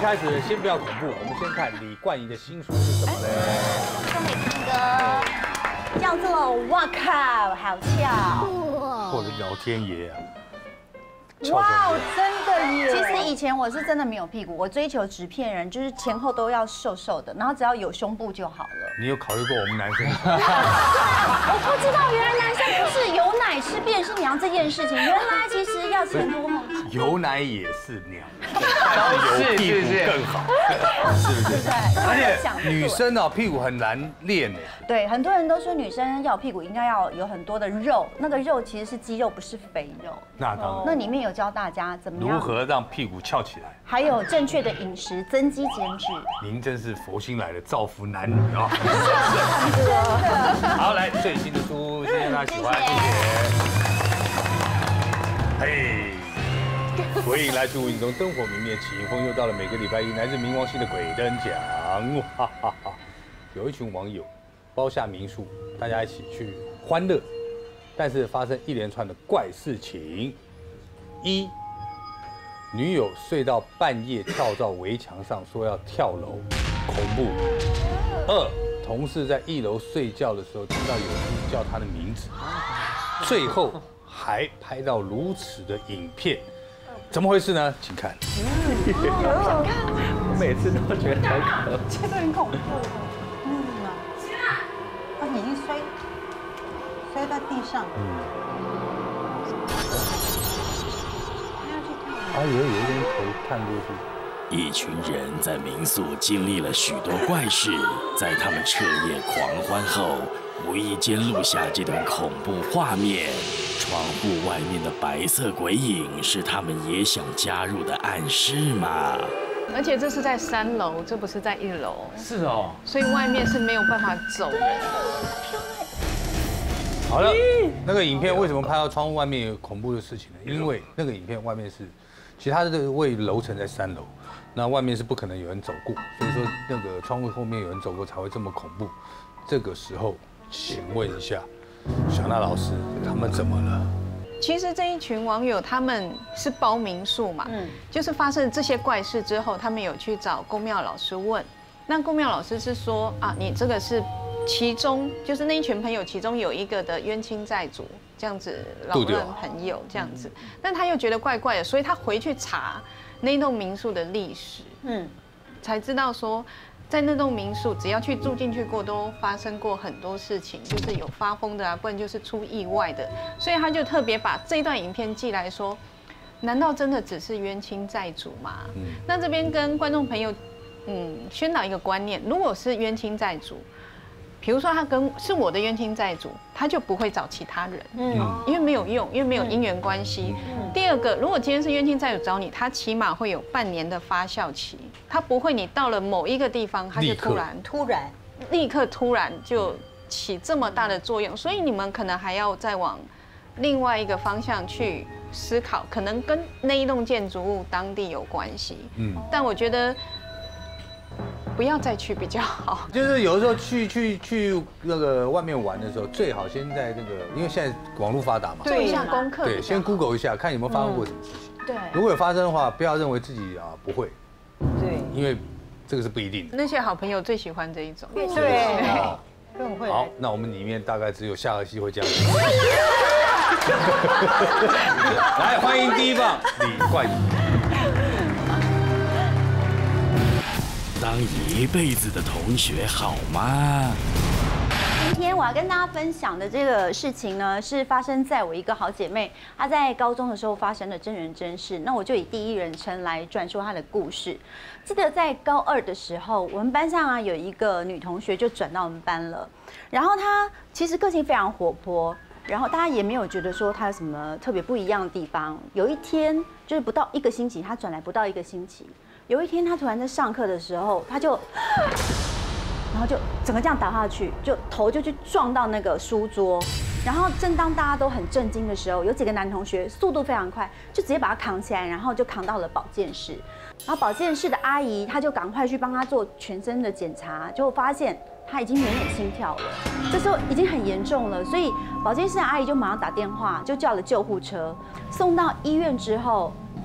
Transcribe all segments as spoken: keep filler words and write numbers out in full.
开始，先不要恐怖，我们先看李冠仪的新书是什么呢？ 送给平哥，叫做《哇靠，好翘》。 或者老天爷啊！ 哇，真的耶！其实以前我是真的没有屁股，我追求纸片人，就是前后都要瘦瘦的，然后只要有胸部就好了。 你有考虑过我们男生？ 我不知道，原来男生不是有奶吃便是娘这件事情，原来其实要前多后。 有奶也是娘，但是有屁股更好，是不是？ 对， 而且女生哦屁股很难练哎。 对，很多人都说女生要屁股应该要有很多的肉，那个肉其实是肌肉，不是肥肉。 那当然。 那里面有教大家怎么样如何让屁股翘起来， 还有正确的饮食，增肌减脂。 您真是佛心来的造福男女啊！ 谢谢堂哥。 好，来最新的书，希望大家喜欢，谢谢。嘿。鬼影来自影中，灯火明灭，起迎风又到了每个礼拜一，来自冥王星的鬼灯奖，哈哈哈！有一群网友包下民宿，大家一起去欢乐，但是发生一连串的怪事情：一，女友睡到半夜跳到围墙上，说要跳楼，恐怖；二，同事在一楼睡觉的时候听到有人叫他的名字，最后还拍到如此的影片。怎么回事呢？请看。 嗯，我想看。 我每次都觉得很可怕， 这个很恐怖。嗯啊。 他已经摔摔在地上。嗯。他要去看。 他以为有一个人头探过去。 一群人在民宿经历了许多怪事，在他们彻夜狂欢后，无意间录下这段恐怖画面。窗户外面的白色鬼影是他们也想加入的暗示吗？ 而且这是在三楼，这不是在一楼。 是哦， 所以外面是没有办法走人的。 好了，那个影片为什么拍到窗户外面有恐怖的事情呢？因为那个影片外面是，其实它的这个位楼层在三楼，那外面是不可能有人走过，所以说那个窗户后面有人走过才会这么恐怖。这个时候，请问一下。小娜老师，他们怎么了？ 其实这一群网友他们是包民宿嘛，嗯，就是发生这些怪事之后，他们有去找公庙老师问，那公庙老师是说啊，你这个是其中就是那一群朋友其中有一个的冤亲债主，这样子老人朋友这样子，但他又觉得怪怪的，所以他回去查那栋民宿的历史，嗯，才知道说。在那栋民宿，只要去住进去过，都发生过很多事情，就是有发疯的啊，不然就是出意外的。所以他就特别把这段影片寄来说，难道真的只是冤亲债主吗？嗯，那这边跟观众朋友，嗯，宣导一个观念：如果是冤亲债主，比如说他跟是我的冤亲债主，他就不会找其他人，嗯，因为没有用，因为没有姻缘关系。嗯、第二个，如果今天是冤亲债主找你，他起码会有半年的发酵期，他不会你到了某一个地方，他就突然突然立刻突然就起这么大的作用，所以你们可能还要再往另外一个方向去思考，可能跟那一栋建筑物当地有关系。嗯，但我觉得。不要再去比较好。 就是有的时候去去去那个外面玩的时候，最好先在那个，因为现在网络发达嘛， 做一下功课。 对，先 Google 一下，看有没有发生过什么事情。 对， 如果有发生的话，不要认为自己啊不会。 对， 因为这个是不一定的。 那些好朋友最喜欢这一种。 对，更会。 好，那我们里面大概只有夏荷西会这样。来，欢迎第一棒李冠仪。 当一辈子的同学好吗？ 今天我要跟大家分享的这个事情呢，是发生在我一个好姐妹她在高中的时候发生的真人真事。那我就以第一人称来转述她的故事。记得在高二的时候，我们班上啊有一个女同学就转到我们班了，然后她其实个性非常活泼，然后大家也没有觉得说她有什么特别不一样的地方。有一天就是不到一个星期，她转来不到一个星期。有一天，他突然在上课的时候，他就，然后就整个这样倒下去，就头就去撞到那个书桌。然后正当大家都很震惊的时候，有几个男同学速度非常快，就直接把他扛起来，然后就扛到了保健室。然后保健室的阿姨，她就赶快去帮他做全身的检查，结果发现他已经没有心跳了。这时候已经很严重了，所以保健室的阿姨就马上打电话，就叫了救护车。送到医院之后，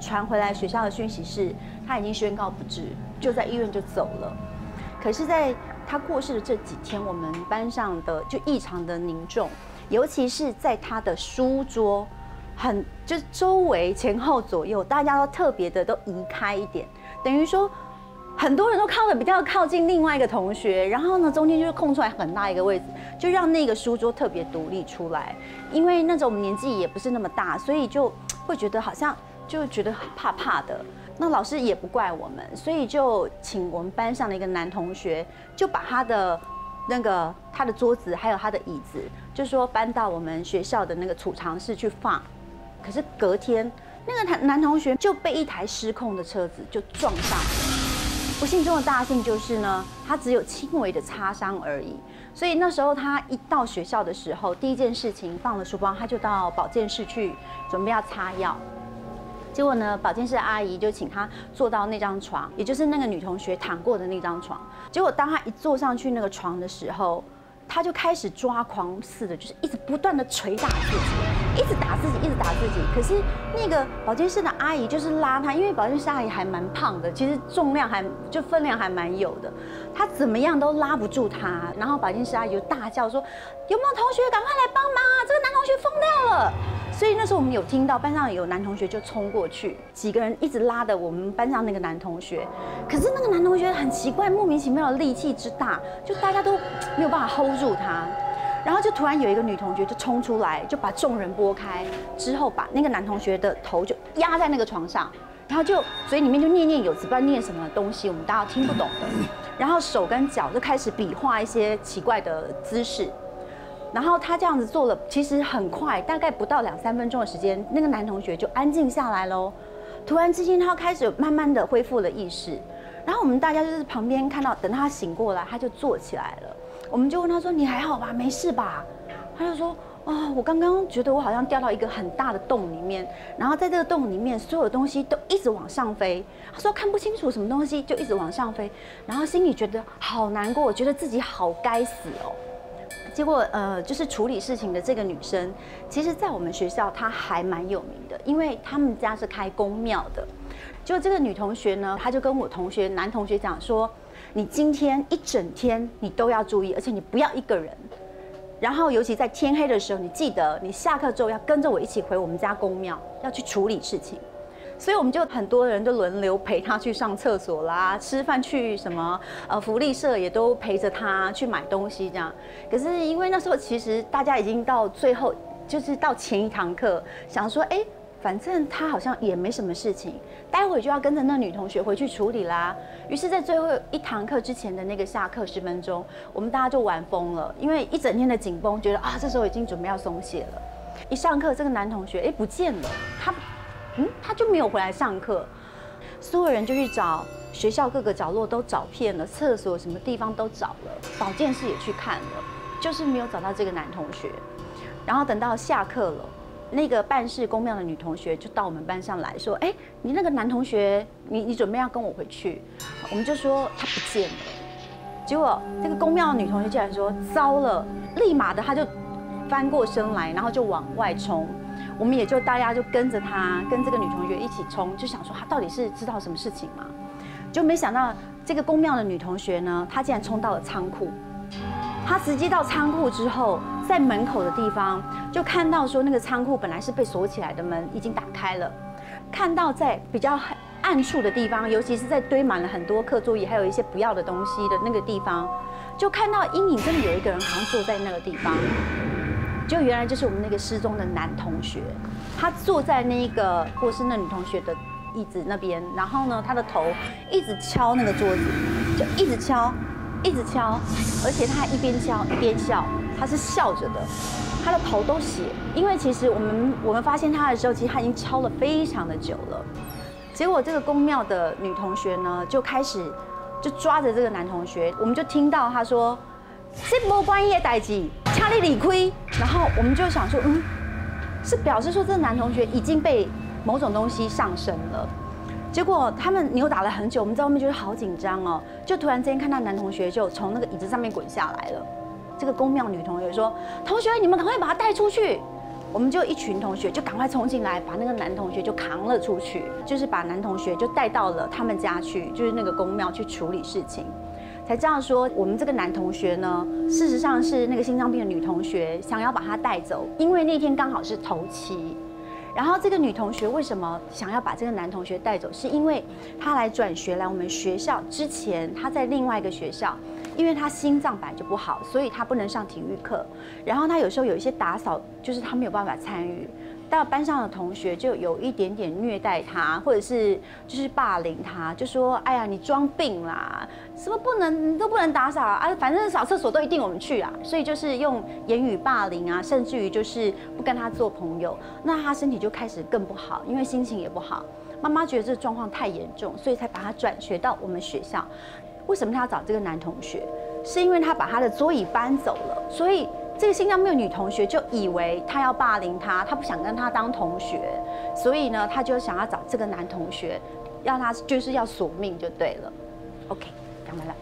传回来学校的讯息是，他已经宣告不治，就在医院就走了。可是，在他过世的这几天，我们班上的就异常的凝重，尤其是在他的书桌，很就是周围前后左右，大家都特别的都移开一点，等于说很多人都靠的比较靠近另外一个同学，然后呢中间就是空出来很大一个位置，就让那个书桌特别独立出来。因为那时候我们年纪也不是那么大，所以就会觉得好像就觉得怕怕的。那老师也不怪我们，所以就请我们班上的一个男同学，就把他的那个他的桌子还有他的椅子，就说搬到我们学校的那个储藏室去放。可是隔天，那个男男同学就被一台失控的车子就撞上了。不幸中的大幸就是呢，他只有轻微的擦伤而已。所以那时候他一到学校的时候，第一件事情放了书包，他就到保健室去准备要擦药。结果呢，保健室的阿姨就请他坐到那张床，也就是那个女同学躺过的那张床。结果当他一坐上去那个床的时候，他就开始抓狂似的，就是一直不断的捶打自己，一直打自己，一直打自己。可是那个保健室的阿姨就是拉他，因为保健室阿姨还蛮胖的，其实重量还就分量还蛮有的，他怎么样都拉不住他。然后保健室阿姨就大叫说：“有没有同学赶快来帮忙啊？这个男同学疯掉了！”所以那时候我们有听到班上有男同学就冲过去，几个人一直拉的我们班上那个男同学。可是那个男同学很奇怪，莫名其妙的力气之大，就大家都没有办法 hold 住他。然后就突然有一个女同学就冲出来，就把众人拨开，之后把那个男同学的头就压在那个床上，然后就嘴里面就念念有词，不知道念什么东西，我们大家听不懂的。然后手跟脚就开始比划一些奇怪的姿势。然后他这样子做了，其实很快，大概不到两三分钟的时间，那个男同学就安静下来喽。突然之间，他开始慢慢的恢复了意识。然后我们大家就是旁边看到，等他醒过来，他就坐起来了。我们就问他说：“你还好吧？没事吧？”他就说：“啊，我刚刚觉得我好像掉到一个很大的洞里面，然后在这个洞里面，所有东西都一直往上飞。”他说看不清楚什么东西，就一直往上飞，然后心里觉得好难过，觉得自己好该死哦。结果，呃，就是处理事情的这个女生，其实在我们学校她还蛮有名的，因为他们家是开公庙的。结果这个女同学呢，她就跟我同学男同学讲说：“你今天一整天你都要注意，而且你不要一个人。然后，尤其在天黑的时候，你记得你下课之后要跟着我一起回我们家公庙，要去处理事情。”所以我们就很多人就轮流陪他去上厕所啦，吃饭去什么呃福利社也都陪着他去买东西这样。可是因为那时候其实大家已经到最后，就是到前一堂课，想说哎，反正他好像也没什么事情，待会就要跟着那女同学回去处理啦。于是，在最后一堂课之前的那个下课十分钟，我们大家就玩疯了，因为一整天的紧绷，觉得啊这时候已经准备要松懈了。一上课，这个男同学哎不见了，他。嗯，他就没有回来上课，所有人就去找学校各个角落都找遍了，厕所什么地方都找了，保健室也去看了，就是没有找到这个男同学。然后等到下课了，那个办事公庙的女同学就到我们班上来说：“哎，你那个男同学，你你准备要跟我回去？”我们就说他不见了。结果这个公庙的女同学竟然说：“糟了！”立马的他就翻过身来，然后就往外冲。我们也就大家就跟着他，跟这个女同学一起冲，就想说她到底是知道什么事情嘛？就没想到这个公庙的女同学呢，她竟然冲到了仓库。她直接到仓库之后，在门口的地方就看到说，那个仓库本来是被锁起来的门已经打开了，看到在比较暗处的地方，尤其是在堆满了很多课桌椅，还有一些不要的东西的那个地方，就看到阴影真的有一个人好像坐在那个地方。就原来就是我们那个失踪的男同学，他坐在那个过世那女同学的椅子那边，然后呢，他的头一直敲那个桌子，就一直敲，一直敲，而且他还一边敲一边笑，他是笑着的，他的头都血，因为其实我们我们发现他的时候，其实他已经敲了非常的久了。结果这个公庙的女同学呢，就开始就抓着这个男同学，我们就听到他说：“这没关系的代志，请你理亏。”然后我们就想说，嗯，是表示说这个男同学已经被某种东西上身了。结果他们扭打了很久，我们在外面觉得好紧张哦，就突然之间看到男同学就从那个椅子上面滚下来了。这个公庙女同学说：“同学，你们赶快把他带出去。” 我们就一群同学就赶快冲进来，把那个男同学就扛了出去，就是把男同学就带到了他们家去，就是那个公庙去处理事情。才知道说，我们这个男同学呢，事实上是那个心脏病的女同学想要把他带走，因为那天刚好是头七。然后这个女同学为什么想要把这个男同学带走？是因为她来转学来我们学校之前，她在另外一个学校，因为她心脏本来就不好，所以她不能上体育课。然后她有时候有一些打扫，就是她没有办法参与。到班上的同学就有一点点虐待他，或者是就是霸凌他，就说：“哎呀，你装病啦，什么不能，你都不能打扫啊，反正扫厕所都一定我们去啦。”所以就是用言语霸凌啊，甚至于就是不跟他做朋友，那他身体就开始更不好，因为心情也不好。妈妈觉得这个状况太严重，所以才把他转学到我们学校。为什么他要找这个男同学？是因为他把他的桌椅搬走了，所以。这个心脏病的女同学就以为他要霸凌他，他不想跟他当同学，所以呢，他就想要找这个男同学，让他就是要索命就对了。OK， 讲完了。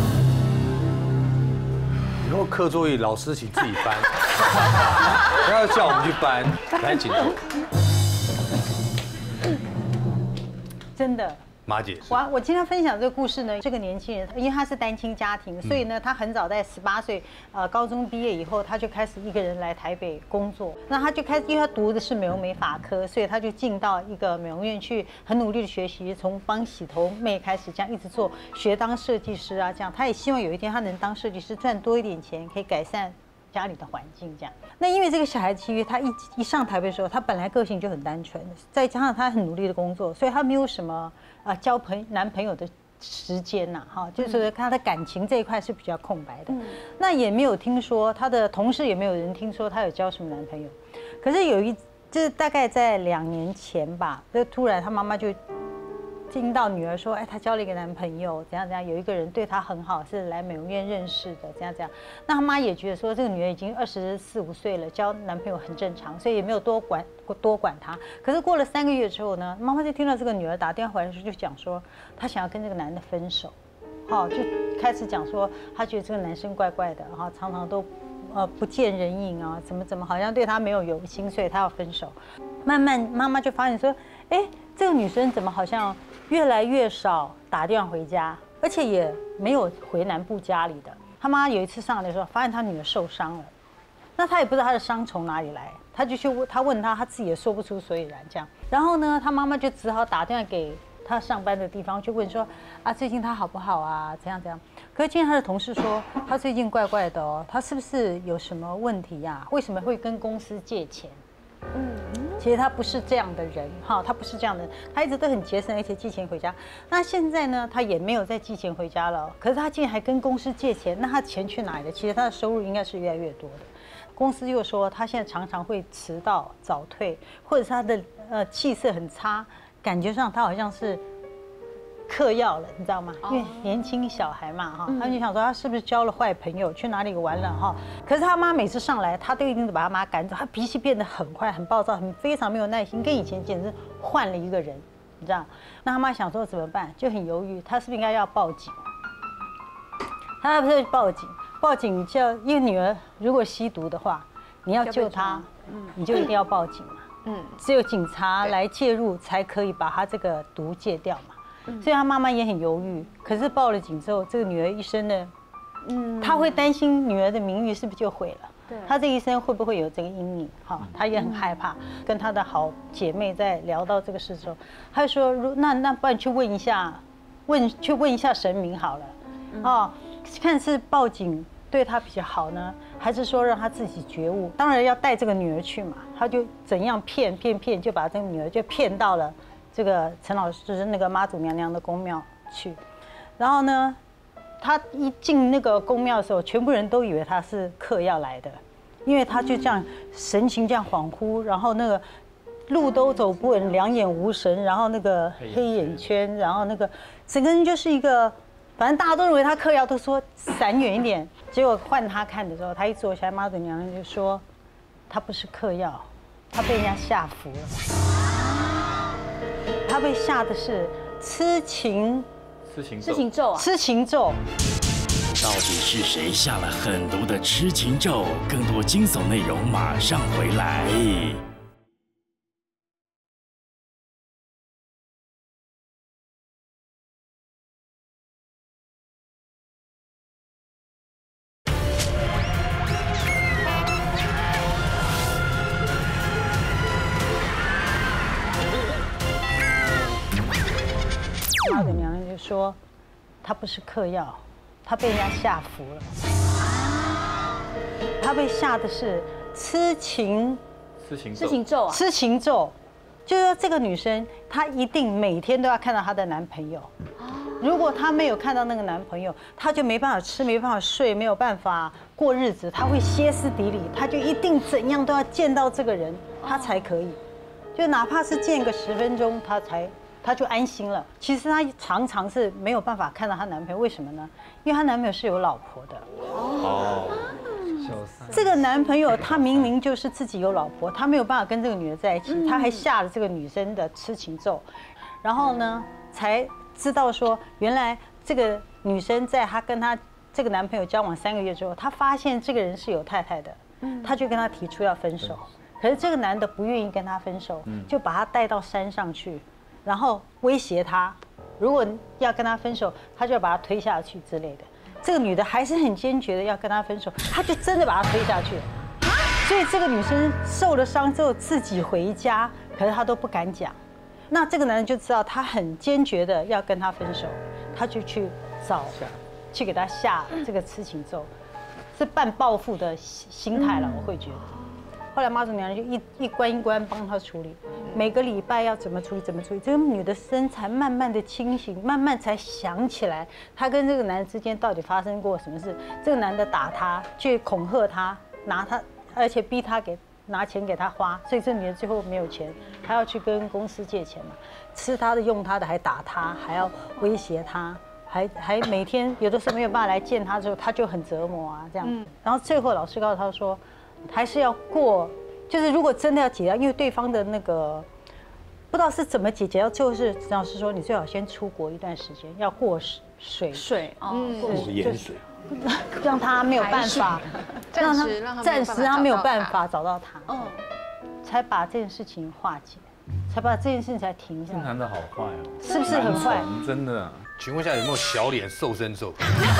以后课桌椅老师请自己搬，不要叫我们去搬，来请坐。 真的。 马姐， 我我今天分享这个故事呢，这个年轻人，因为他是单亲家庭，所以呢，他很早在十八岁，呃，高中毕业以后，他就开始一个人来台北工作。那他就开始，因为他读的是美容美发科，所以他就进到一个美容院去，很努力的学习，从帮洗头妹开始，这样一直做，学当设计师啊，这样。他也希望有一天他能当设计师，赚多一点钱，可以改善家里的环境这样。那因为这个小孩子，因为他一一上台北的时候，他本来个性就很单纯，再加上他很努力的工作，所以他没有什么啊交朋男朋友的时间呐，哈，就是他的感情这一块是比较空白的。那也没有听说他的同事也没有人听说他有交什么男朋友。可是有一，就是大概在两年前吧，就突然他妈妈就听到女儿说，哎，她交了一个男朋友，怎样怎样，有一个人对她很好，是来美容院认识的，怎样怎样。那她妈也觉得说，这个女儿已经二十四五岁了，交男朋友很正常，所以也没有多管多管她。可是过了三个月之后呢，妈妈就听到这个女儿打电话回来的时候，就讲说，她想要跟这个男的分手，好，就开始讲说，她觉得这个男生怪怪的，然后常常都呃不见人影啊，怎么怎么，好像对她没有有心，所以她要分手。慢慢妈妈就发现说，哎，这个女生怎么好像越来越少打电话回家，而且也没有回南部家里的。他妈有一次上来的时候，发现他女儿受伤了，那他也不知道他的伤从哪里来，他就去问他问他，他自己也说不出所以然这样。然后呢，他妈妈就只好打电话给他上班的地方，去问说啊，最近他好不好啊？怎样怎样？可是今天他的同事说，他最近怪怪的哦，他是不是有什么问题呀？为什么会跟公司借钱？嗯，其实他不是这样的人哈，他不是这样的人，他一直都很节省，而且寄钱回家。那现在呢，他也没有再寄钱回家了。可是他竟然还跟公司借钱，那他钱去哪里了？其实他的收入应该是越来越多的。公司又说他现在常常会迟到、早退，或者是他的呃气色很差，感觉上他好像是嗑药了，你知道吗？因为年轻小孩嘛，哈，他就想说他是不是交了坏朋友，去哪里玩了哈？可是他妈每次上来，他都一定把他妈赶走，他脾气变得很快、很暴躁、很非常没有耐心，跟以前简直换了一个人，你知道？那他妈想说怎么办，就很犹豫，他是不是应该要报警？他不是报警，报警就要，因为女儿如果吸毒的话，你要救她，你就一定要报警嘛。嗯，只有警察来介入，才可以把她这个毒戒掉嘛。所以他妈妈也很犹豫，可是报了警之后，这个女儿一生的，嗯，他会担心女儿的名誉是不是就毁了？对，他这一生会不会有这个阴影？哈，他也很害怕。跟他的好姐妹在聊到这个事的时候，他就说：“如那那不然去问一下，问去问一下神明好了，哦，看是报警对他比较好呢，还是说让他自己觉悟？当然要带这个女儿去嘛，他就怎样骗骗骗，就把这个女儿就骗到了。”这个陈老师就是那个妈祖娘娘的宫庙去，然后呢，他一进那个宫庙的时候，全部人都以为他是嗑药来的，因为他就这样神情这样恍惚，然后那个路都走不稳，两眼无神，然后那个黑眼圈，然后那个整个人就是一个，反正大家都认为他嗑药，都说闪远一点。结果换他看的时候，他一坐下来，妈祖娘娘就说，他不是嗑药，他被人家下服了。他被下的是痴情， 痴情痴情咒啊， 痴情咒。 到底是谁下了狠毒的痴情咒？更多惊悚内容马上回来。 妈祖娘娘就说，她不是嗑药，她被人家下服了。她被下的是痴情， 痴情痴情咒啊， 痴情咒，就是说这个女生她一定每天都要看到她的男朋友。如果她没有看到那个男朋友，她就没办法吃，没办法睡，没有办法过日子，她会歇斯底里，她就一定怎样都要见到这个人，她才可以。就哪怕是见个十分钟，她才。她就安心了。其实她常常是没有办法看到她男朋友，为什么呢？因为她男朋友是有老婆的。哦。这个男朋友他明明就是自己有老婆，他没有办法跟这个女的在一起，他还下了这个女生的痴情咒，然后呢，才知道说原来这个女生在她跟她这个男朋友交往三个月之后，她发现这个人是有太太的，她就跟他提出要分手。可是这个男的不愿意跟她分手，就把她带到山上去。然后威胁他，如果要跟他分手，他就要把他推下去之类的。这个女的还是很坚决的要跟他分手，他就真的把他推下去了。所以这个女生受了伤之后自己回家，可是她都不敢讲。那这个男人就知道他很坚决的要跟他分手，他就去找，去给他下这个痴情咒，是半报复的心态了，我会觉得。后来妈祖娘娘就一一关一关帮她处理，每个礼拜要怎么处理怎么处理。这个女的身才慢慢的清醒，慢慢才想起来，她跟这个男人之间到底发生过什么事。这个男的打她，去恐吓她，拿她，而且逼她给拿钱给她花，所以这女的最后没有钱，还要去跟公司借钱嘛，吃她的用她的，还打她，还要威胁她。还还每天有的时候没有办法来见她之后，她就很折磨啊这样子。然后最后老师告诉她说，还是要过，就是如果真的要解掉，因为对方的那个不知道是怎么解决，最后是老师说你最好先出国一段时间，要过水水哦， 过盐水， 让他没有办法， 暂时让他暂时他没有办法找到他，嗯，才把这件事情化解，才把这件事情才停下来。 谈的好快哦， 是不是很快？ 真的。 请问一下有没有小脸瘦身咒？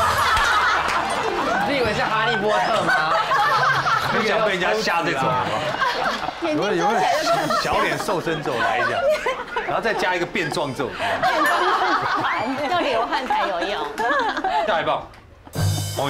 你以为是哈利波特吗？ 你想被人家吓这种吗？ 眼睛遮起来就小脸瘦身咒来一下，然后再加一个变壮咒， 要流汗才有用。 下一棒，王宇。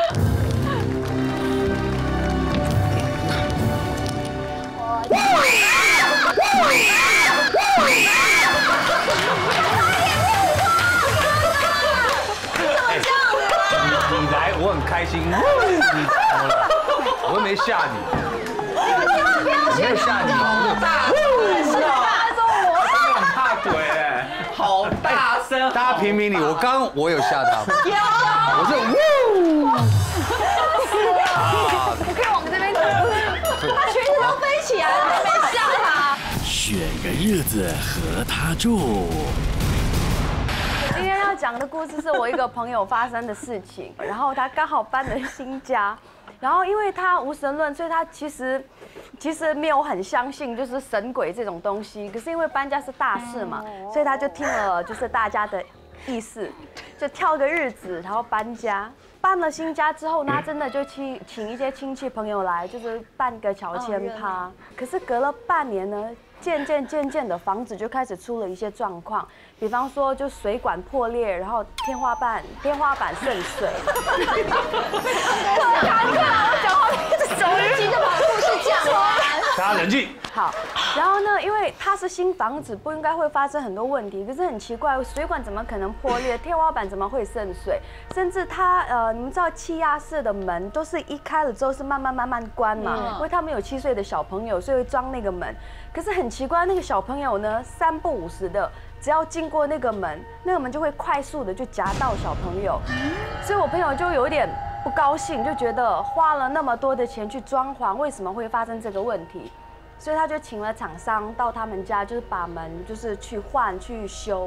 你来，我很开心。你怎么了？我又没吓你。我没有吓你。 是大众模式。 很怕鬼哎，好大声！ 大家评评理，我刚刚我有吓他吗？ 有。 我是呜。 我可以往这边走。他裙子都飞起来了，还没吓他。 选个日子和他住。 今天要讲的故事是我一个朋友发生的事情，然后他刚好搬了新家，然后因为他无神论，所以他其实其实没有很相信就是神鬼这种东西。可是因为搬家是大事嘛，所以他就听了就是大家的意思，就挑个日子，然后搬家。搬了新家之后呢，他真的就去请一些亲戚朋友来，就是办个乔迁趴。可是隔了半年呢，渐渐渐渐的房子就开始出了一些状况，比方说就水管破裂，然后天花板天花板渗水。好尴尬，我讲话一直走人， 急着把故事讲完。 大家冷静。 好，然后呢，因为它是新房子，不应该会发生很多问题。可是很奇怪，水管怎么可能破裂？天花板怎么会渗水？甚至它呃，你们知道气压式的门都是一开了之后是慢慢慢慢关嘛，嗯、因为他们有七岁的小朋友，所以会装那个门。可是很奇怪，那个小朋友呢，三不五时的，只要经过那个门，那个门就会快速的就夹到小朋友，所以我朋友就有点不高兴，就觉得花了那么多的钱去装潢，为什么会发生这个问题？所以他就请了厂商到他们家，就是把门就是去换去修。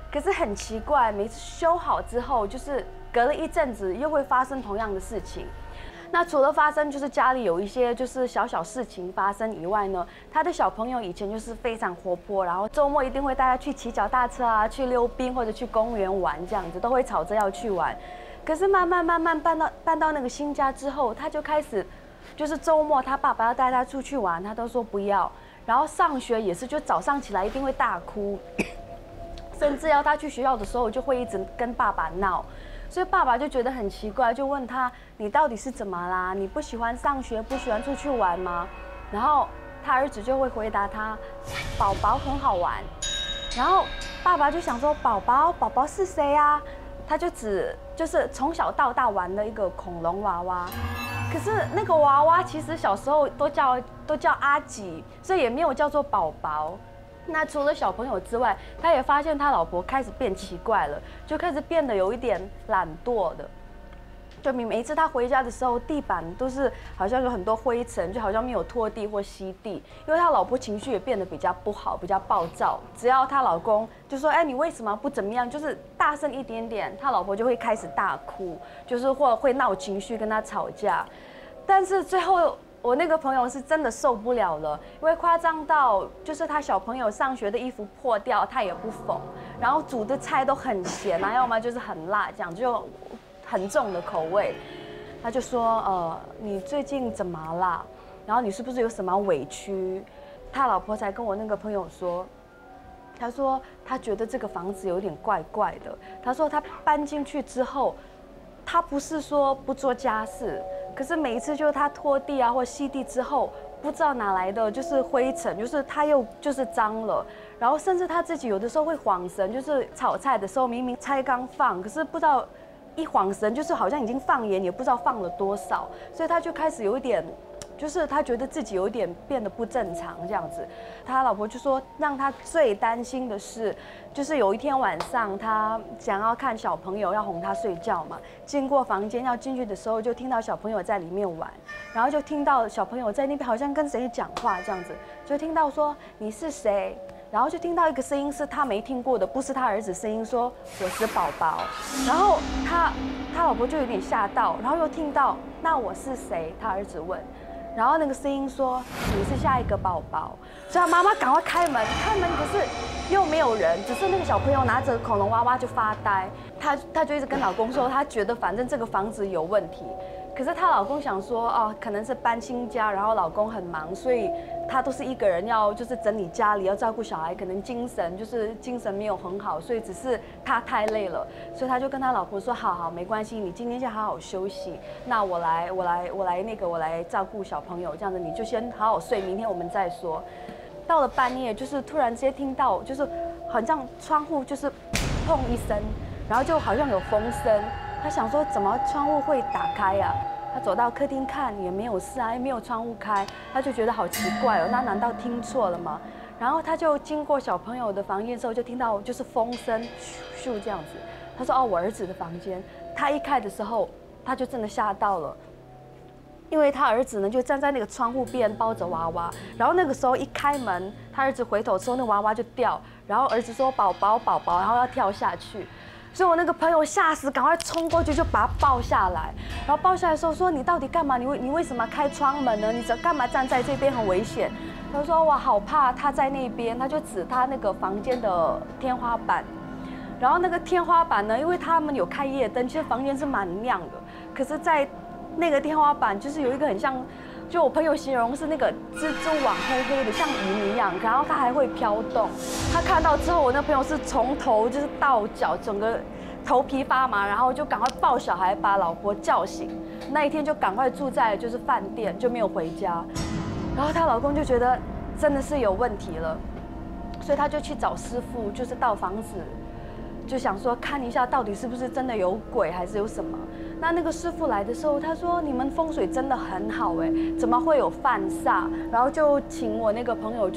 可是很奇怪，每次修好之后，就是隔了一阵子又会发生同样的事情。那除了发生就是家里有一些就是小小事情发生以外呢，他的小朋友以前就是非常活泼，然后周末一定会带他去骑脚踏车啊，去溜冰或者去公园玩，这样子都会吵着要去玩。可是慢慢慢慢搬到搬到那个新家之后，他就开始就是周末他爸爸要带他出去玩，他都说不要。然后上学也是，就早上起来一定会大哭，甚至要他去学校的时候就会一直跟爸爸闹。所以爸爸就觉得很奇怪，就问他：“你到底是怎么啦？你不喜欢上学，不喜欢出去玩吗？”然后他儿子就会回答他：“宝宝很好玩。”然后爸爸就想说：“宝宝，宝宝是谁啊？”他就指就是从小到大玩的一个恐龙娃娃。可是那个娃娃其实小时候都叫都叫阿吉，所以也没有叫做宝宝。那除了小朋友之外，他也发现他老婆开始变奇怪了，就开始变得有一点懒惰的。就每一次他回家的时候，地板都是好像有很多灰尘，就好像没有拖地或吸地。因为他老婆情绪也变得比较不好，比较暴躁。只要她老公就说：“哎，你为什么不怎么样？”就是大声一点点，他老婆就会开始大哭，就是或会闹情绪跟他吵架。但是最后，我那个朋友是真的受不了了，因为夸张到就是他小朋友上学的衣服破掉，他也不缝，然后煮的菜都很咸啊，要么就是很辣，这样就很重的口味。他就说：“呃，你最近怎么啦？然后你是不是有什么委屈？”他老婆才跟我那个朋友说，他说他觉得这个房子有点怪怪的。他说他搬进去之后，他不是说不做家事。可是每一次就是他拖地啊或吸地之后，不知道哪来的就是灰尘，就是他又就是脏了，然后甚至他自己有的时候会晃神，就是炒菜的时候明明菜刚放，可是不知道一晃神就是好像已经放盐，也不知道放了多少，所以他就开始有一点。就是他觉得自己有点变得不正常这样子，他老婆就说让他最担心的是，就是有一天晚上他想要看小朋友，要哄他睡觉嘛，经过房间要进去的时候，就听到小朋友在里面玩，然后就听到小朋友在那边好像跟谁讲话这样子，就听到说你是谁，然后就听到一个声音是他没听过的，不是他儿子声音，说我是宝宝，然后他他老婆就有点吓到，然后又听到那我是谁，他儿子问。然后那个声音说你是下一个宝宝，所以他妈妈赶快开门，开门可是又没有人，只是那个小朋友拿着恐龙娃娃就发呆，她她就一直跟老公说，她觉得反正这个房子有问题，可是她老公想说哦，可能是搬新家，然后老公很忙，所以她都是一个人要就是整理家里，要照顾小孩，可能精神就是精神没有很好，所以只是她太累了，所以她就跟她老婆说，好好没关系，你今天先好好休息，那我来我来我来那个我来照顾小朋友，这样子你就先好好睡，明天我们再说。到了半夜，就是突然之间听到，就是好像窗户就是砰一声，然后就好像有风声。他想说怎么窗户会打开呀？他走到客厅看也没有事啊，也没有窗户开，他就觉得好奇怪哦，那难道听错了吗？然后他就经过小朋友的房间之后，就听到就是风声咻咻这样子。他说哦，我儿子的房间。他一开的时候，他就真的吓到了。因为他儿子呢就站在那个窗户边抱着娃娃，然后那个时候一开门，他儿子回头之后，那娃娃就掉，然后儿子说宝宝宝宝，然后要跳下去，所以我那个朋友吓死，赶快冲过去就把他抱下来，然后抱下来的时候说你到底干嘛？你为你为什么开窗门呢？你这干嘛站在这边很危险？他说我好怕他在那边，他就指他那个房间的天花板，然后那个天花板呢，因为他们有开夜灯，其实房间是蛮亮的，可是在那个天花板就是有一个很像，就我朋友形容是那个蜘蛛网黑黑的，像云一样，然后它还会飘动。他看到之后，我那朋友是从头就是到脚，整个头皮发麻，然后就赶快抱小孩把老婆叫醒。那一天就赶快住在就是饭店，就没有回家。然后她老公就觉得真的是有问题了，所以他就去找师傅，就是到房子。就想说看一下到底是不是真的有鬼还是有什么。那那个师傅来的时候，他说你们风水真的很好哎，怎么会有犯煞？然后就请我那个朋友就是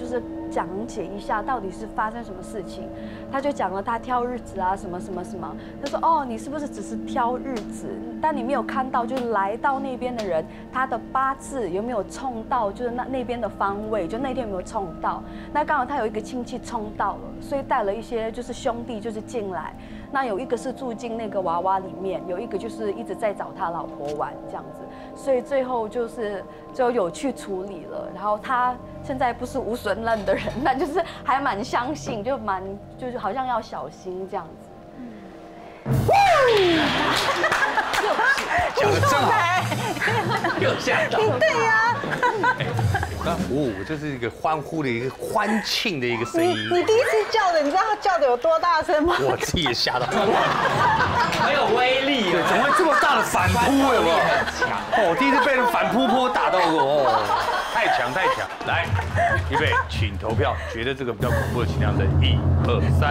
讲解一下到底是发生什么事情。他就讲了他挑日子啊，什么什么什么。他说哦，你是不是只是挑日子？但你没有看到，就是来到那边的人，他的八字有没有冲到，就是那那边的方位，就那天有没有冲到？那刚好他有一个亲戚冲到了，所以带了一些就是兄弟就是进来。那有一个是住进那个娃娃里面，有一个就是一直在找他老婆玩这样子，所以最后就是就有去处理了。然后他现在不是无神论的人，那就是还蛮相信，就蛮就是好像要小心这样子。 讲的真好， 又吓到。 对呀， 那哦，这是一个欢呼的一个欢庆的一个声你音。 你第一次叫的，你知道他叫的有多大声吗？ 我自己也吓到， 很有威力对， 啊！ 怎么会这么大的反扑？有没有？哦，我第一次被人反扑波打到过，哦，太强太强！来，预备，请投票，觉得这个比较恐怖的请亮灯，一、二、三。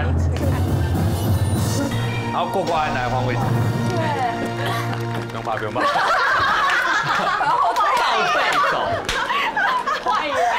然后过关来换位置。对。不用怕，不用怕。 然后倒背走。 坏人。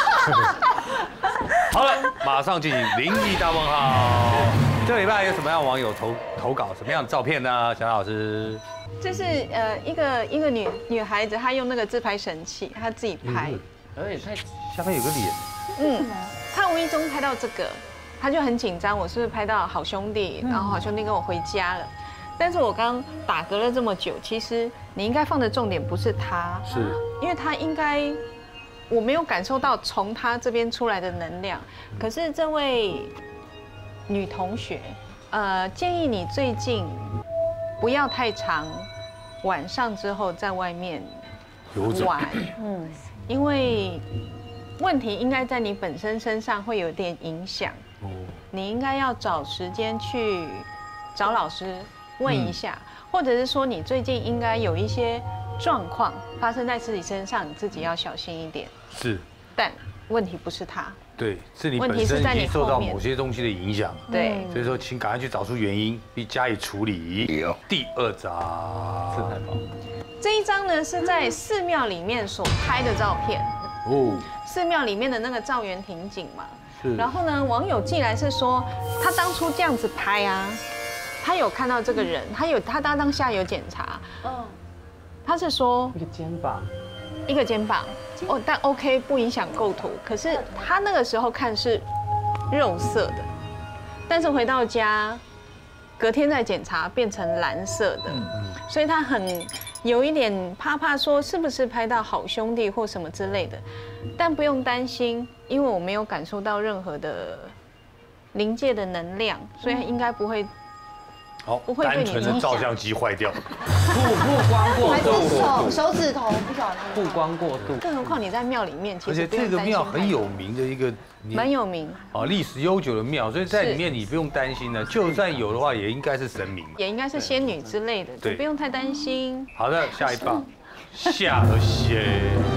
好了，马上进行灵异大问号。这个礼拜有什么样的网友投投稿，什么样的照片呢？小老师。 这是呃一个一个女女孩子，她用那个自拍神器，她自己拍。 而且太下面有个脸。 嗯，她无意中拍到这个，她就很紧张，我是不是拍到好兄弟？然后好兄弟跟我回家了。但是我刚打嗝了这么久，其实你应该放的重点不是他， 是， 因为他应该我没有感受到从他这边出来的能量。可是这位女同学，呃，建议你最近不要太长，晚上之后在外面玩，嗯，因为问题应该在你本身身上会有点影响，哦，你应该要找时间去找老师。问一下，或者是说你最近应该有一些状况发生在自己身上，你自己要小心一点。 是， 但问题不是他， 对，是你本身已经受到某些东西的影响。 对， 所以说请赶快去找出原因，并加以处理。第二张， 自拍包。 这一张呢是在寺庙里面所拍的照片。哦，寺庙里面的那个赵元亭景嘛。是。然后呢，网友寄来是说，他当初这样子拍啊。他有看到这个人，他有他当当下有检查，嗯，他是说一个肩膀， 一个肩膀，哦，但 OK 不影响构图，可是他那个时候看是肉色的，但是回到家，隔天再检查变成蓝色的，所以他很有一点怕怕，说是不是拍到好兄弟或什么之类的，但不用担心，因为我没有感受到任何的灵界的能量，所以应该不会。 好，单纯的照相机坏掉， 曝曝光过度， 手手指头不小心曝光过度。 更何况你在庙里面，其而且这个庙很有名的一个， 蛮有名啊，历史悠久的庙，所以在里面你不用担心呢。就算有的话，也应该是神明， 也应该是仙女之类的，对，不用太担心。 好的，下一棒，下和仙，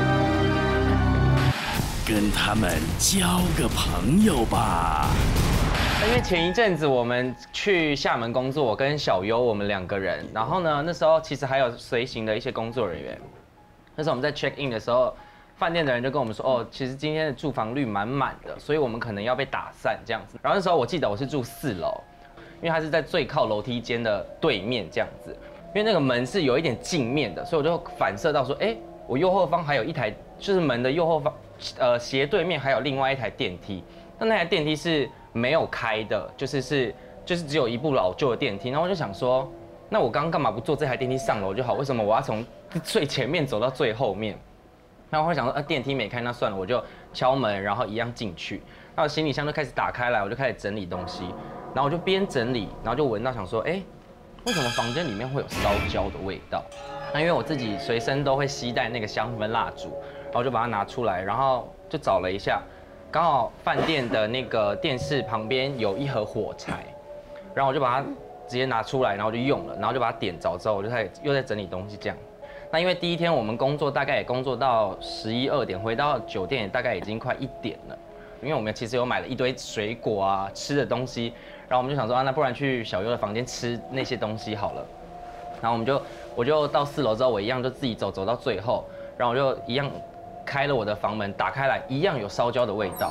跟他们交个朋友吧。 因为前一阵子我们去厦门工作，我跟小优我们两个人，然后呢，那时候其实还有随行的一些工作人员。那时候我们在 check in 的时候，饭店的人就跟我们说，哦，其实今天的住房率满满的，所以我们可能要被打散这样子。然后那时候我记得我是住四楼，因为它是在最靠楼梯间的对面这样子，因为那个门是有一点镜面的，所以我就反射到说，哎，我右后方还有一台，就是门的右后方，呃，斜对面还有另外一台电梯，那那台电梯是没有开的，就是是就是只有一部老旧的电梯，然后我就想说，那我刚刚干嘛不坐这台电梯上楼就好？为什么我要从最前面走到最后面？然后我会想说，呃，电梯没开，那算了，我就敲门，然后一样进去。然后行李箱就开始打开来，我就开始整理东西，然后我就边整理，然后就闻到想说，哎，为什么房间里面会有烧焦的味道？那因为我自己随身都会携带那个香氛蜡烛，然后我就把它拿出来，然后就找了一下。刚好饭店的那个电视旁边有一盒火柴，然后我就把它直接拿出来，然后就用了，然后就把它点着之后，我就开始又在整理东西这样。那因为第一天我们工作大概也工作到十一二点，回到酒店也大概已经快一点了，因为我们其实有买了一堆水果啊吃的东西，然后我们就想说啊，那不然去小优的房间吃那些东西好了。然后我们就我就到四楼之后，我一样就自己走走到最后，然后我就一样。开了我的房门，打开来一样有烧焦的味道，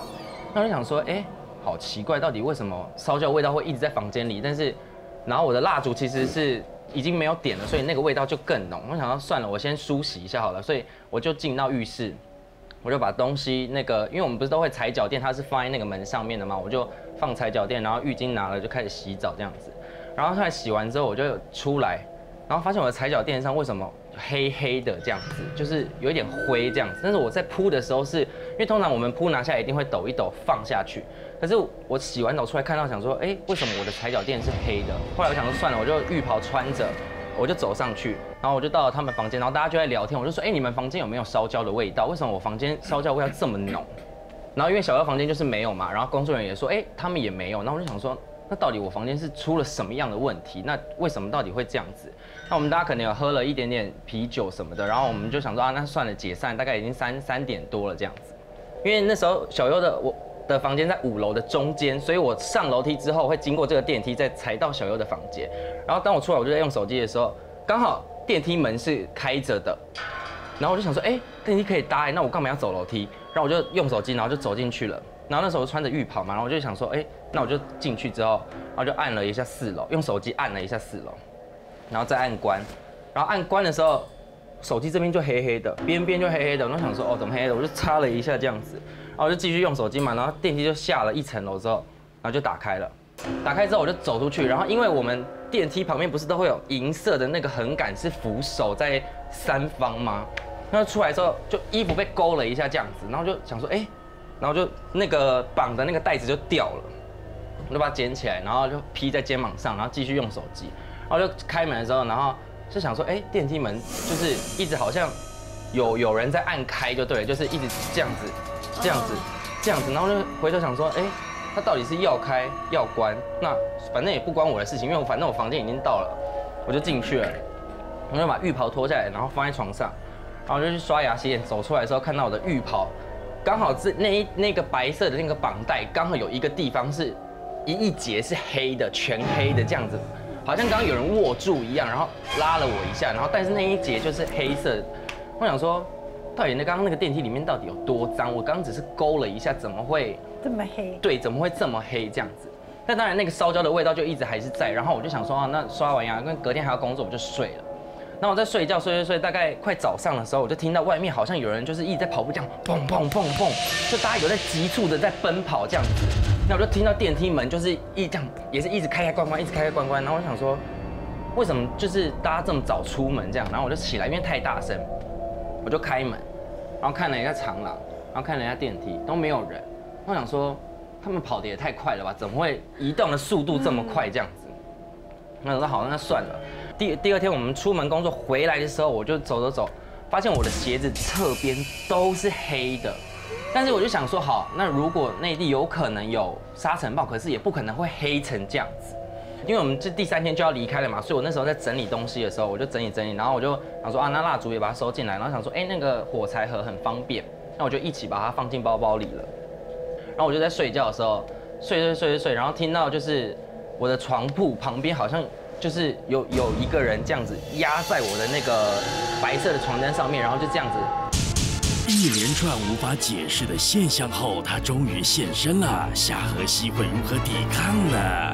那我就想说，哎、欸，好奇怪，到底为什么烧焦味道会一直在房间里？但是，然后我的蜡烛其实是已经没有点了，所以那个味道就更浓。我想说算了，我先梳洗一下好了，所以我就进到浴室，我就把东西那个，因为我们不是都会踩脚垫，它是放在那个门上面的嘛，我就放踩脚垫，然后浴巾拿了就开始洗澡这样子。然后后来洗完之后，我就出来，然后发现我的踩脚垫上为什么黑黑的这样子，就是有一点灰这样子。但是我在铺的时候是，因为通常我们铺拿下来一定会抖一抖放下去，可是我洗完澡出来看到想说，哎，为什么我的踩脚垫是黑的？后来我想说算了，我就浴袍穿着，我就走上去，然后我就到了他们房间，然后大家就在聊天，我就说，哎，你们房间有没有烧焦的味道？为什么我房间烧焦味道这么浓？然后因为小妖房间就是没有嘛，然后工作人员也说，哎，他们也没有，然后我就想说，那到底我房间是出了什么样的问题？那为什么到底会这样子？那我们大家可能有喝了一点点啤酒什么的，然后我们就想说啊，那算了，解散，大概已经三三点多了这样子。因为那时候小优的我的房间在五楼的中间，所以我上楼梯之后会经过这个电梯，再才到小优的房间。然后当我出来，我就在用手机的时候，刚好电梯门是开着的，然后我就想说，哎，电梯可以搭欸，那我干嘛要走楼梯？然后我就用手机，然后就走进去了。然后那时候穿着浴袍嘛，然后我就想说，哎，那我就进去之后，然后就按了一下四楼，用手机按了一下四楼，然后再按关，然后按关的时候，手机这边就黑黑的，边边就黑黑的，我就想说，哦，怎么黑黑的？我就擦了一下这样子，然后我就继续用手机嘛，然后电梯就下了一层楼之后，然后就打开了，打开之后我就走出去，然后因为我们电梯旁边不是都会有银色的那个横杆是扶手在三方吗？然后出来之后就衣服被勾了一下这样子，然后就想说，哎。然后就那个绑的那个带子就掉了，我就把它捡起来，然后就披在肩膀上，然后继续用手机。然后就开门的时候，然后就想说，哎，电梯门就是一直好像有有人在按开，就对了，就是一直这样子，这样子，这样子。然后就回头想说，哎，它到底是要开要关？那反正也不关我的事情，因为我反正我房间已经到了，我就进去了，我就把浴袍脱下来，然后放在床上，然后就去刷牙洗脸。走出来的时候，看到我的浴袍。刚好是那一那个白色的那个绑带，刚好有一个地方是一一节是黑的，全黑的这样子，好像刚刚有人握住一样，然后拉了我一下，然后但是那一节就是黑色的。我想说，到底那刚刚那个电梯里面到底有多脏？我刚刚只是勾了一下，怎么会这么黑？ 对，怎么会这么黑这样子？那当然那个烧焦的味道就一直还是在，然后我就想说啊，那刷完牙，因为隔天还要工作，我就睡了。那我在睡觉，睡睡睡，大概快早上的时候，我就听到外面好像有人就是一直在跑步，这样砰砰砰砰，就大家有在急促的在奔跑这样子。那我就听到电梯门就是一这样，也是一直开开关关，一直开开关关。然后我想说，为什么就是大家这么早出门这样？然后我就起来，因为太大声，我就开门，然后看了一下长廊，然后看了一下电梯，都没有人。我想说，他们跑得也太快了吧？怎么会移动的速度这么快这样子？那我说好，那算了。第第二天我们出门工作回来的时候，我就走走走，发现我的鞋子侧边都是黑的。但是我就想说，好，那如果内地有可能有沙尘暴，可是也不可能会黑成这样子，因为我们这第三天就要离开了嘛，所以我那时候在整理东西的时候，我就整理整理，然后我就想说啊，那蜡烛也把它收进来，然后想说，哎，那个火柴盒很方便，那我就一起把它放进包包里了。然后我就在睡觉的时候，睡睡睡睡睡，然后听到就是我的床铺旁边好像。就是有有一个人这样子压在我的那个白色的床单上面，然后就这样子。 一连串无法解释的现象后，他终于现身了。夏荷西会如何抵抗呢？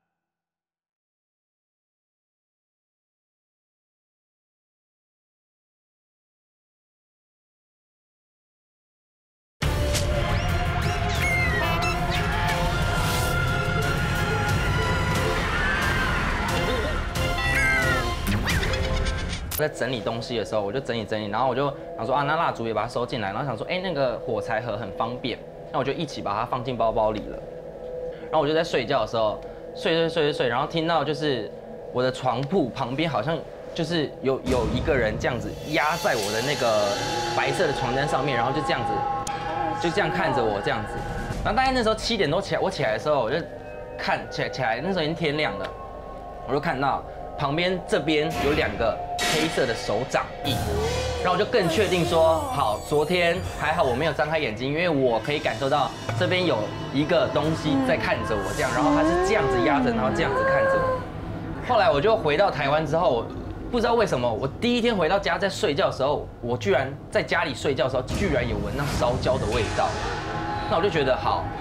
在整理东西的时候，我就整理整理，然后我就想说啊，那蜡烛也把它收进来，然后想说，哎，那个火柴盒很方便，那我就一起把它放进包包里了。然后我就在睡觉的时候，睡睡睡睡睡，然后听到就是我的床铺旁边好像就是有有一个人这样子压在我的那个白色的床单上面，然后就这样子，就这样看着我这样子。然后大概那时候七点多起来，我起来的时候我就看起来起来，那时候已经天亮了，我就看到。旁边这边有两个黑色的手掌印，然后我就更确定说，好，昨天还好我没有张开眼睛，因为我可以感受到这边有一个东西在看着我这样，然后它是这样子压着，然后这样子看着我。后来我就回到台湾之后，不知道为什么，我第一天回到家在睡觉的时候，我居然在家里睡觉的时候，居然有闻到烧焦的味道。那我就觉得好，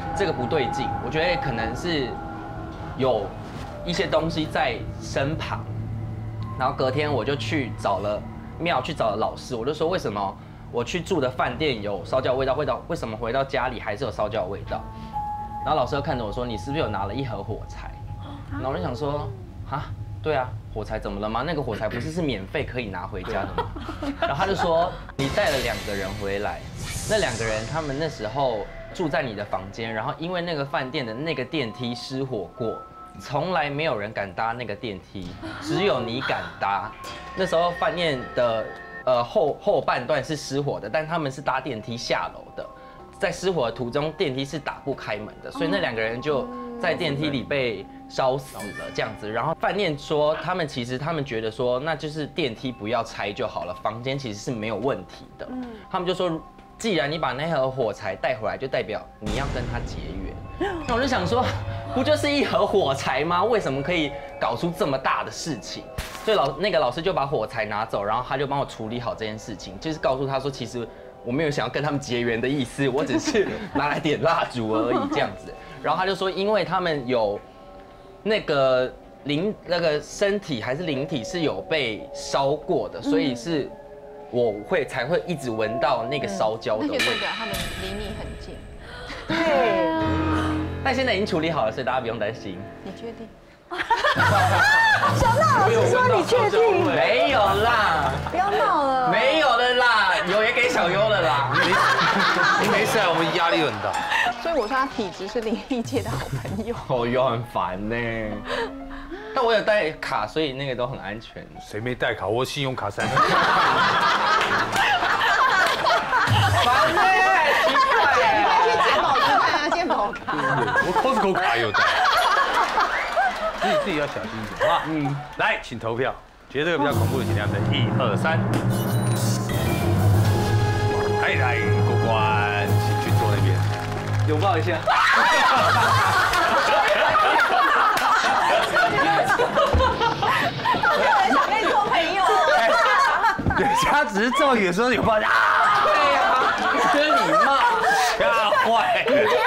这个不对劲，我觉得可能是有一些东西在身旁。然后隔天我就去找了庙，去找了老师，我就说为什么我去住的饭店有烧焦味道，味道为什么回到家里还是有烧焦味道？然后老师就看着我说：“你是不是有拿了一盒火柴？”然后我就想说：“啊，对啊，火柴怎么了吗？那个火柴不是是免费可以拿回家的吗？”然后他就说：“你带了两个人回来，那两个人他们那时候住在你的房间，然后因为那个饭店的那个电梯失火过。”从来没有人敢搭那个电梯，只有你敢搭。那时候饭店的呃后后半段是失火的，但他们是搭电梯下楼的。在失火的途中，电梯是打不开门的，所以那两个人就在电梯里被烧死了这样子。然后饭店说，他们其实他们觉得说，那就是电梯不要拆就好了，房间其实是没有问题的。他们就说，既然你把那盒火柴带回来，就代表你要跟他结缘。那我就想说，不就是一盒火柴吗？为什么可以搞出这么大的事情？所以老那个老师就把火柴拿走，然后他就帮我处理好这件事情，就是告诉他说，其实我没有想要跟他们结缘的意思，我只是拿来点蜡烛而已这样子。然后他就说，因为他们有那个灵那个身体还是灵体是有被烧过的，所以是我会才会一直闻到那个烧焦的味道。 那就代表他们离你很近。 对。 但现在已经处理好了，所以大家不用担心。 你确定？ 小娜老师说你确定？ 没有啦， 不要闹了。 没有了啦，有也给小优了啦。 你没事，我们压力很大。 所以我说他体质是灵异界的好朋友。 哦哟，很烦呢。但我有带卡，所以那个都很安全。 谁没带卡？我信用卡三张。 烦呢，奇怪耶。 健保卡啊，健保卡。 我 Costco 卡有带。自己自己要小心一点，好吧？嗯。来，请投票，觉得这个比较恐怖的，请亮灯，一二三。来来，过关，请去坐那边， 拥抱一下。 很想跟你做朋友。 人家只是这么远说拥抱啊。 对呀，跟你骂， 吓坏。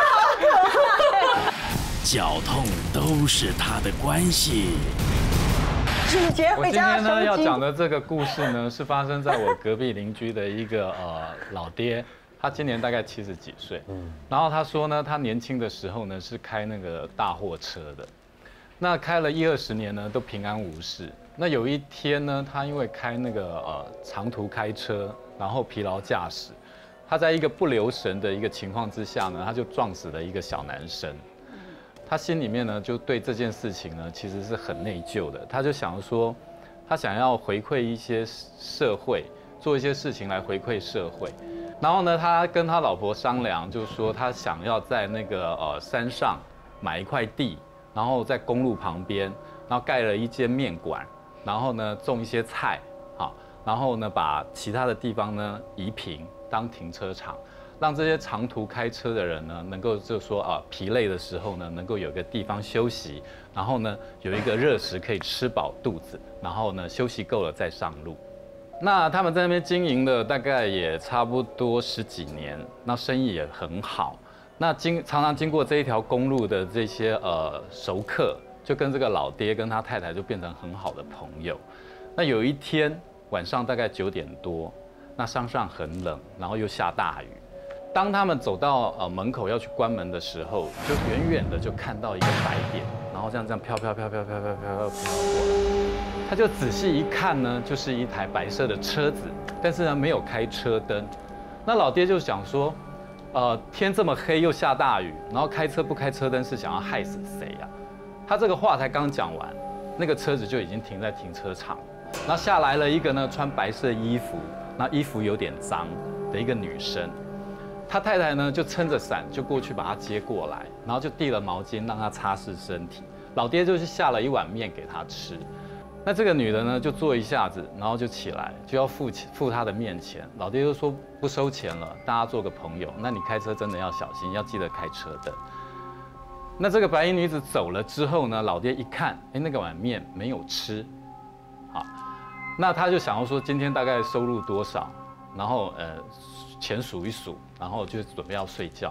绞痛都是他的关系。 主角我今回家天呢要收讲的这个故事呢，是发生在我隔壁邻居的一个呃老爹，他今年大概七十几岁，嗯，然后他说呢，他年轻的时候呢是开那个大货车的，那开了一二十年呢都平安无事。那有一天呢，他因为开那个呃长途开车，然后疲劳驾驶，他在一个不留神的一个情况之下呢，他就撞死了一个小男生。他心里面呢，就对这件事情呢，其实是很内疚的。他就想说，他想要回馈一些社会，做一些事情来回馈社会。然后呢，他跟他老婆商量，就是说他想要在那个呃山上买一块地，然后在公路旁边，然后盖了一间面馆，然后呢种一些菜，好，然后呢把其他的地方呢移平当停车场。让这些长途开车的人呢，能够就说啊，疲累的时候呢，能够有个地方休息，然后呢，有一个热食可以吃饱肚子，然后呢，休息够了再上路。那他们在那边经营了大概也差不多十几年，那生意也很好。那经常常经过这一条公路的这些呃熟客，就跟这个老爹跟他太太就变成很好的朋友。那有一天晚上大概九点多，那山上很冷，然后又下大雨。当他们走到呃门口要去关门的时候，就远远的就看到一个白点，然后这样这样飘飘飘飘飘飘飘飘飘过来。他就仔细一看呢，就是一台白色的车子，但是呢没有开车灯。那老爹就想说，呃天这么黑又下大雨，然后开车不开车灯是想要害死谁呀？他这个话才刚讲完，那个车子就已经停在停车场，然后下来了一个呢穿白色衣服，那衣服有点脏的一个女生。他太太呢就撑着伞就过去把他接过来，然后就递了毛巾让他擦拭身体。老爹就是下了一碗面给他吃。那这个女的呢就坐一下子，然后就起来就要付钱付他的面钱。老爹就说不收钱了，大家做个朋友。那你开车真的要小心，要记得开车灯。那这个白衣女子走了之后呢，老爹一看，哎，那个碗面没有吃，好，那他就想要说今天大概收入多少，然后呃钱数一数，然后就准备要睡觉。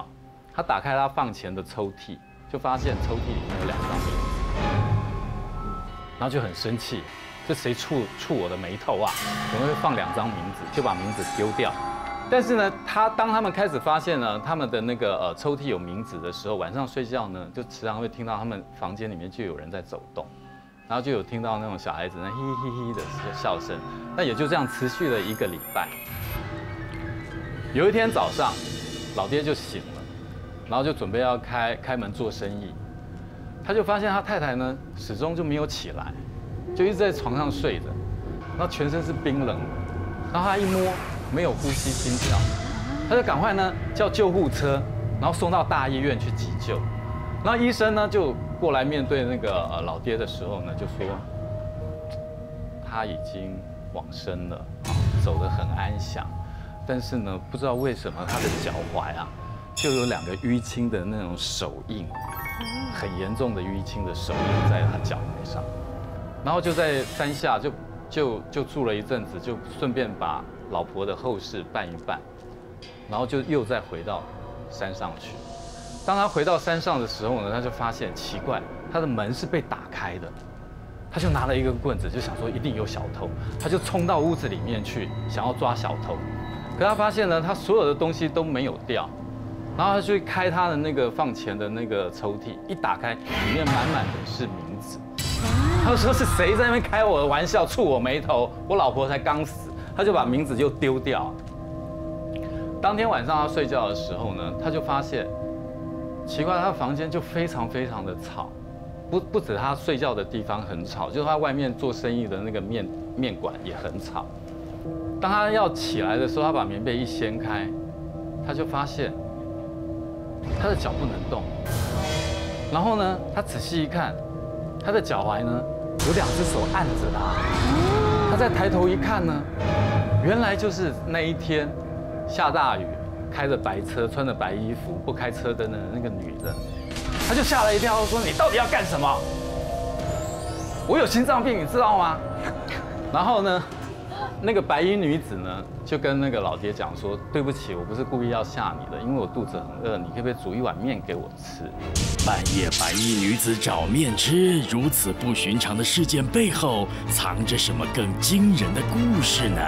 他打开他放钱的抽屉，就发现抽屉里面有两张名字，然后就很生气，这谁触触我的眉头啊？怎么会放两张名字？就把名字丢掉。但是呢，他当他们开始发现呢，他们的那个呃抽屉有名字的时候，晚上睡觉呢，就时常会听到他们房间里面就有人在走动，然后就有听到那种小孩子那嘿嘿嘿的笑声。那也就这样持续了一个礼拜。有一天早上，老爹就醒了，然后就准备要开开门做生意，他就发现他太太呢始终就没有起来，就一直在床上睡着，然后全身是冰冷的，然后他一摸没有呼吸心跳，他就赶快呢叫救护车，然后送到大医院去急救，然后医生呢就过来面对那个呃老爹的时候呢就说他已经往生了，走得很安详。但是呢，不知道为什么他的脚踝啊，就有两个淤青的那种手印，很严重的淤青的手印在他脚踝上。然后就在山下就就就住了一阵子，就顺便把老婆的后事办一办，然后就又再回到山上去。当他回到山上的时候呢，他就发现奇怪，他的门是被打开的。他就拿了一根棍子，就想说一定有小偷，他就冲到屋子里面去，想要抓小偷。可他发现呢，他所有的东西都没有掉，然后他就开他的那个放钱的那个抽屉，一打开，里面满满的是名字。他就说是谁在那边开我的玩笑，触我眉头？我老婆才刚死，他就把名字就丢掉。当天晚上他睡觉的时候呢，他就发现奇怪，他的房间就非常非常的吵，不不止他睡觉的地方很吵，就是他外面做生意的那个面面馆也很吵。当他要起来的时候，他把棉被一掀开，他就发现他的脚不能动。然后呢，他仔细一看，他的脚踝呢有两只手按着他。他再抬头一看呢，原来就是那一天下大雨，开着白车，穿着白衣服，不开车灯的那个女人。他就吓了一跳，说：“你到底要干什么？我有心脏病，你知道吗？”然后呢？那个白衣女子呢，就跟那个老爹讲说：“对不起，我不是故意要吓你的，因为我肚子很饿，你可不可以煮一碗面给我吃？” 半夜白衣女子找面吃，如此不寻常的事件背后，藏着什么更惊人的故事呢？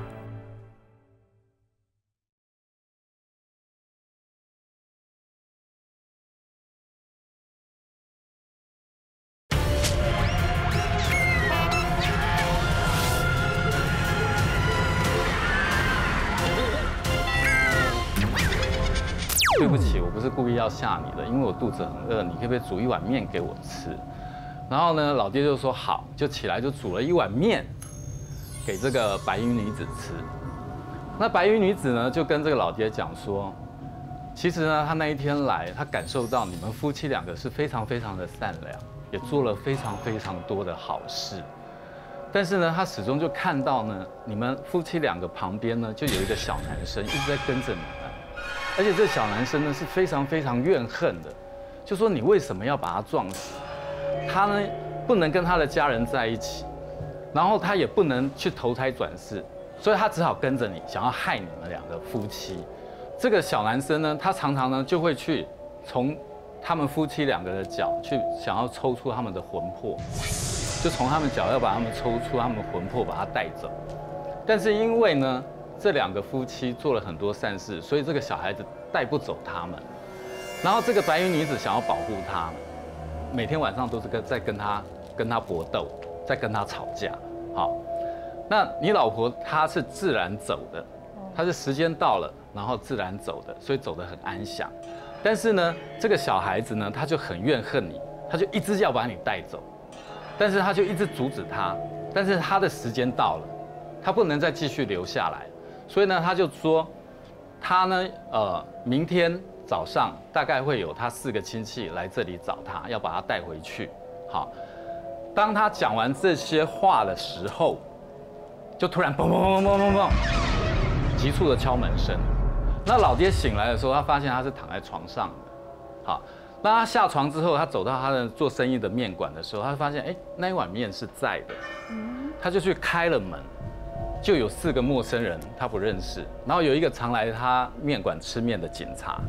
对不起，我不是故意要吓你的，因为我肚子很饿，你可不可以煮一碗面给我吃？然后呢，老爹就说好，就起来就煮了一碗面给这个白衣女子吃。那白衣女子呢，就跟这个老爹讲说，其实呢，她那一天来，她感受到你们夫妻两个是非常非常的善良，也做了非常非常多的好事。但是呢，她始终就看到呢，你们夫妻两个旁边呢，就有一个小男生一直在跟着你们。而且这小男生呢是非常非常怨恨的，就说你为什么要把他撞死？他呢不能跟他的家人在一起，然后他也不能去投胎转世，所以他只好跟着你，想要害你们两个夫妻。这个小男生呢，他常常呢就会去从他们夫妻两个的脚去想要抽出他们的魂魄，就从他们脚要把他们抽出他们的魂魄，把他带走。但是因为呢，这两个夫妻做了很多善事，所以这个小孩子带不走他们。然后这个白衣女子想要保护他们，每天晚上都是跟在跟他跟他搏斗，在跟他吵架。好，那你老婆她是自然走的，她是时间到了，然后自然走的，所以走得很安详。但是呢，这个小孩子呢，他就很怨恨你，他就一直要把你带走，但是他就一直阻止他，但是他的时间到了，他不能再继续留下来。所以呢，他就说，他呢，呃，明天早上大概会有他四个亲戚来这里找他，要把他带回去。好，当他讲完这些话的时候，就突然嘣嘣嘣嘣嘣嘣，急促的敲门声。那老爹醒来的时候，他发现他是躺在床上的。好，那他下床之后，他走到他的做生意的面馆的时候，他发现，哎，那一碗面是在的。他就去开了门。就有四个陌生人，他不认识。然后有一个常来他面馆吃面的警察，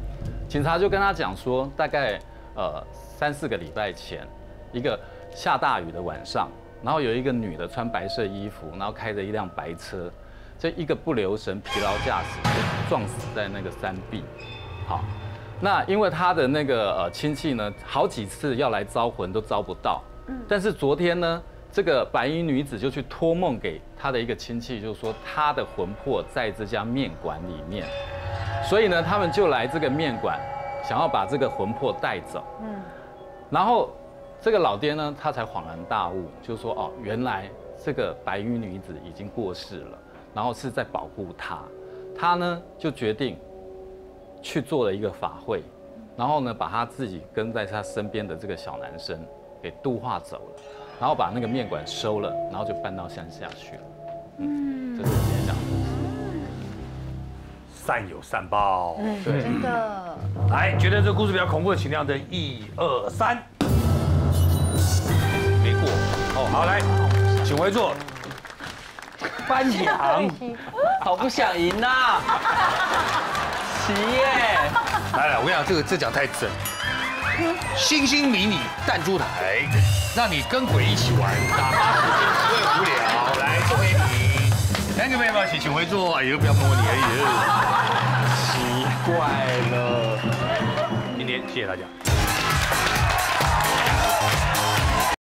警察就跟他讲说，大概呃三四个礼拜前，一个下大雨的晚上，然后有一个女的穿白色衣服，然后开着一辆白车，这一个不留神疲劳驾驶就撞死在那个山壁。好，那因为他的那个呃亲戚呢，好几次要来招魂都招不到，但是昨天呢，这个白衣女子就去托梦给她的一个亲戚，就说她的魂魄在这家面馆里面，所以呢，他们就来这个面馆，想要把这个魂魄带走。嗯，然后这个老爹呢，他才恍然大悟，就说哦，原来这个白衣女子已经过世了，然后是在保护他，他呢就决定去做了一个法会，然后呢，把他自己跟在他身边的这个小男生给度化走了，然后把那个面馆收了，然后就搬到乡下去了。嗯，这是我今天讲的故事。 善有善报。 嗯， 对真的。 来，觉得这个故事比较恐怖的，请亮灯，一二三。没过。哦，好，来，请回座。颁奖。 好不想赢呐！齐耶！ 来来，我跟你讲，这个这奖太正。星星迷你弹珠台，让你跟鬼一起玩，打发时间不会无聊。来，送给你。两个妹妹一起请回座。哎呦，不要摸你，哎呦，奇怪了。今天谢谢大家。